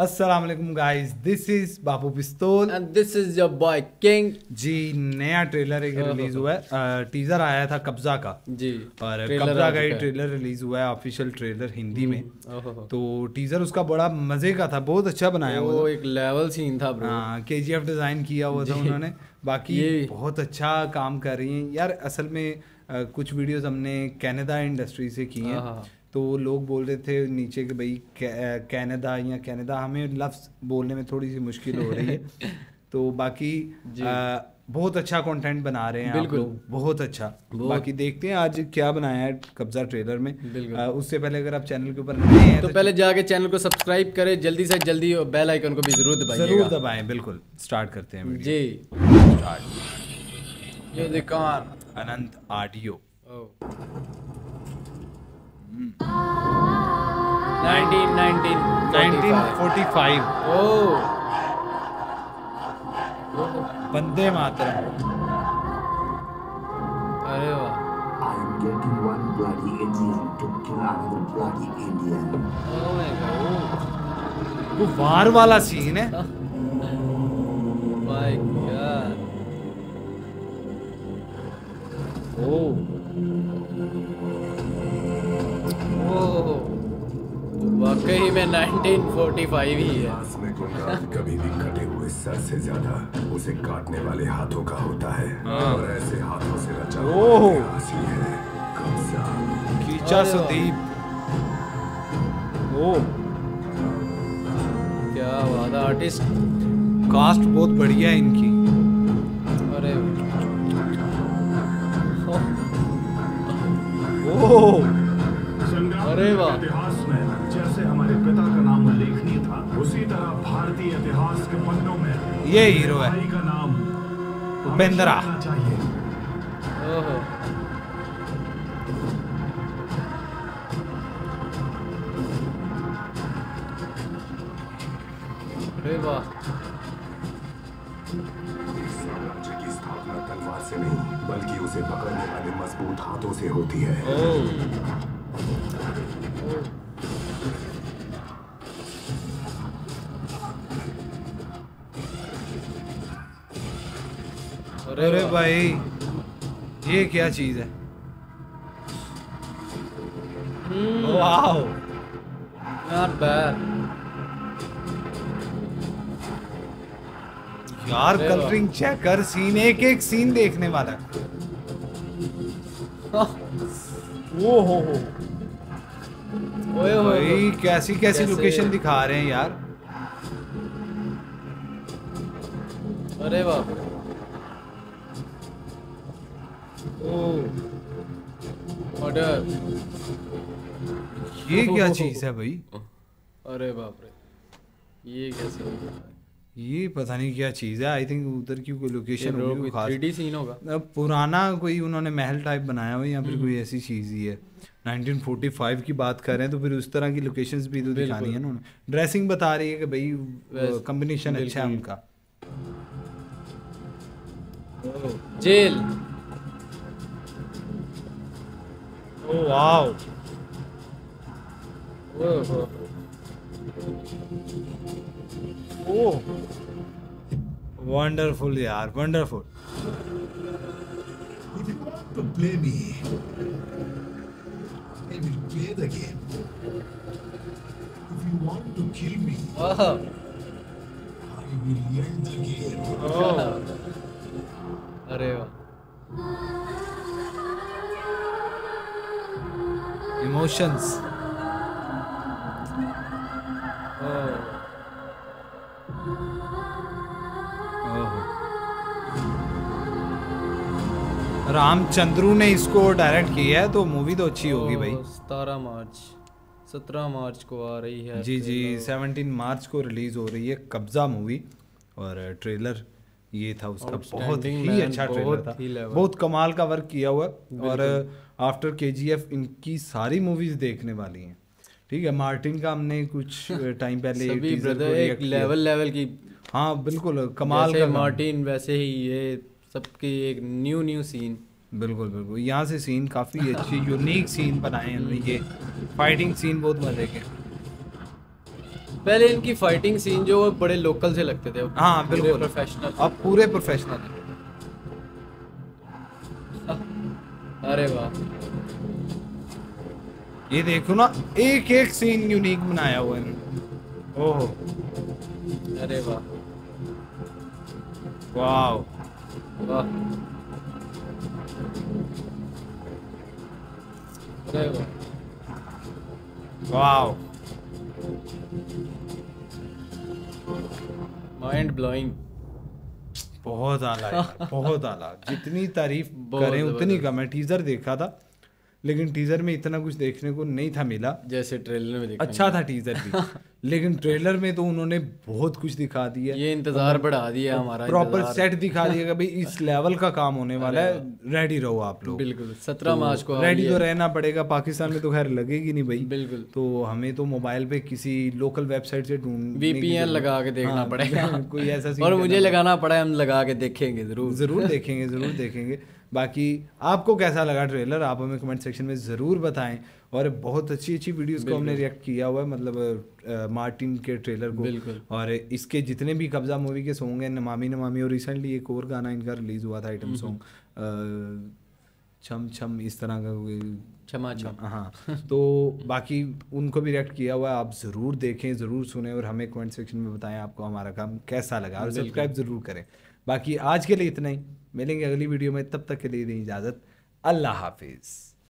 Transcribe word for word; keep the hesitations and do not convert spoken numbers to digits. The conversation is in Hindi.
अस्सलाम वालेकुम गाइस, दिस इज बाबू पिस्तौल and this is your boy king ji. नया ट्रेलर एक रिलीज हुआ है, टीजर आया था कब्जा का जी, और कब्जा का ही ट्रेलर रिलीज हुआ है, ऑफिशियल ट्रेलर हिंदी में। तो टीजर उसका बड़ा मजे का था, बहुत अच्छा बनाया हुआ वो एक लेवल सीन था ब्रो। हाँ, केजीएफ डिजाइन किया हुआ था उन्होंने। बाकी बहुत अच्छा काम कर रही हैं यार। असल में आ, कुछ वीडियोस हमने कनाडा इंडस्ट्री से की हैं, तो लोग बोल रहे थे नीचे कि भाई कनाडा या कनाडा, हमें लफ्ज़ बोलने में थोड़ी सी मुश्किल हो रही है। तो बाकी आ, बहुत अच्छा कंटेंट बना रहे हैं आप लोग, बहुत अच्छा। बाकी देखते हैं आज क्या बनाया है कब्जा ट्रेलर में। आ, उससे पहले अगर आप चैनल के ऊपर नए हैं तो, तो पहले जाके चैनल को सब्सक्राइब करें जल्दी से जल्दी, और बेल आइकन को भी जरूर दबाइएगा। जरूर दबाएं, बिल्कुल। स्टार्ट करते हैं जी। स्टार्ट। ये दुकान Anant audio nineteen forty five. Oh, Vande Mataram. अरे वाह। I am getting one bloody Indian to kill another bloody Indian. Oh my God. वो वार वाला सीन है। My God. ओह ओह, वाकई में नाइनटीन फोर्टी फाइव ही है। में गुणगान कभी भी कटे हुए सर से ज्यादा उसे काटने वाले हाथों का होता है, और ऐसे हाथों से रचा हुआ इतिहास ही है कब्जा। कीचा सुदीप। ओ क्या बात है, आर्टिस्ट कास्ट बहुत बढ़िया है इनकी। अरे ओह, अरे वाह। इतिहास में जैसे हमारे पिता का नाम उल्लेखनीय था, उसी तरह भारतीय इतिहास के पन्नों में ये हीरो है भाई का नाम उपेंद्रा। चाहिए। ओहो, अरे वाह। साम्राज्य की स्थापना तलवार से नहीं, बल्कि उसे पकड़ने वाले मजबूत हाथों से होती है। अरे भाई, ये क्या चीज है? वाओ, नॉट बैड यार। कलरिंग चेक कर, सीन एक एक सीन देखने वाला। वो हो हो ओए भाई, कैसी कैसी लोकेशन दिखा रहे हैं यार। अरे वाह। ऑर्डर, ये क्या चीज है भाई? अरे बाप रे, ये कैसे हो गया? ये पता नहीं क्या चीज है। आई थिंक उधर की कोई लोकेशन होगी, खास थ्री डी सीन होगा। पुराना कोई उन्होंने महल टाइप बनाया हो, या फिर कोई ऐसी चीज ही है। नाइनटीन फोर्टी फाइव की बात कर रहे हैं तो फिर उस तरह की लोकेशंस भी तो दिखानी है ना उन्होंने। ड्रेसिंग बता रही है कि भाई कॉम्बिनेशन अच्छा है उनका। जेल। Oh wow. ओह वंडरफुल यार, wonderful. If you want to play me, I will play the game. If you want to kill me, Oh. I will end the game. Oh. अरे वाह। इमोशंस। रामचंद्रू ने इसको डायरेक्ट किया है, तो मूवी तो अच्छी होगी भाई। सत्रह मार्च सत्रह मार्च को आ रही है। जी जी, सत्रह मार्च को रिलीज हो रही है कब्जा मूवी। और ट्रेलर ये था उसका, बहुत ही अच्छा ट्रेलर था, बहुत कमाल का वर्क किया हुआ। और आफ्टर केजीएफ इनकी सारी मूवीज देखने वाली हैं। ठीक है, मार्टिन का हमने कुछ टाइम पहले सभी ब्रदर एक लेवल लेवल की। हाँ बिल्कुल, कमाल का मार्टिन, वैसे ही ये सबकी एक न्यू न्यू सीन। बिल्कुल बिल्कुल, यहाँ से सीन काफ़ी अच्छी यूनिक सीन बनाए हैं ये। फाइटिंग सीन बहुत मजे के। पहले इनकी फाइटिंग सीन जो बड़े लोकल से लगते थे, हाँ बिल्कुल प्रोफेशनल, अब पूरे प्रोफेशनल है। अरे वाह, ये देखो ना, एक एक सीन यूनिक बनाया हुआ है। ओह अरे वाह वाह वाह, अरे वाह वाह, माइंड ब्लोइंग, बहुत आला है, बहुत आला। जितनी तारीफ करें उतनी कम है। टीजर देखा था लेकिन टीजर में इतना कुछ देखने को नहीं था मिला, जैसे ट्रेलर में देखा। अच्छा था टीजर भी लेकिन ट्रेलर में तो उन्होंने बहुत कुछ दिखा दिया। ये इंतजार बढ़ा दिया हमारा, प्रॉपर सेट दिखा दिया कि भाई इस लेवल का काम होने वाला है, रेडी रहो आप लोग। बिल्कुल, सत्रह मार्च को रेडी तो रहना पड़ेगा। पाकिस्तान में तो खैर लगेगी नहीं भाई, बिल्कुल। तो हमें तो मोबाइल पे किसी लोकल वेबसाइट से ढूंढ वीपीएन लगा के देखना पड़ेगा कोई ऐसा और मुझे लगाना पड़ा, हम लगा के देखेंगे जरूर जरूर देखेंगे जरूर देखेंगे। बाकी आपको कैसा लगा ट्रेलर, आप हमें कमेंट सेक्शन में ज़रूर बताएं। और बहुत अच्छी अच्छी वीडियोस को हमने रिएक्ट किया हुआ है, मतलब मार्टिन के ट्रेलर को, और इसके जितने भी कब्जा मूवी के सॉन्ग हैं, नमामी नमामी, और रिसेंटली एक और गाना इनका रिलीज हुआ था आइटम सॉन्ग छम छम, इस तरह का कोई क्षमा छम, हाँ तो बाकी उनको भी रिएक्ट किया हुआ है। आप ज़रूर देखें, ज़रूर सुने और हमें कमेंट सेक्शन में बताएं आपको हमारा काम कैसा लगा, और सब्सक्राइब ज़रूर करें। बाकी आज के लिए इतना ही, मिलेंगे अगली वीडियो में, तब तक के लिए दें इजाज़त, अल्लाह हाफिज़।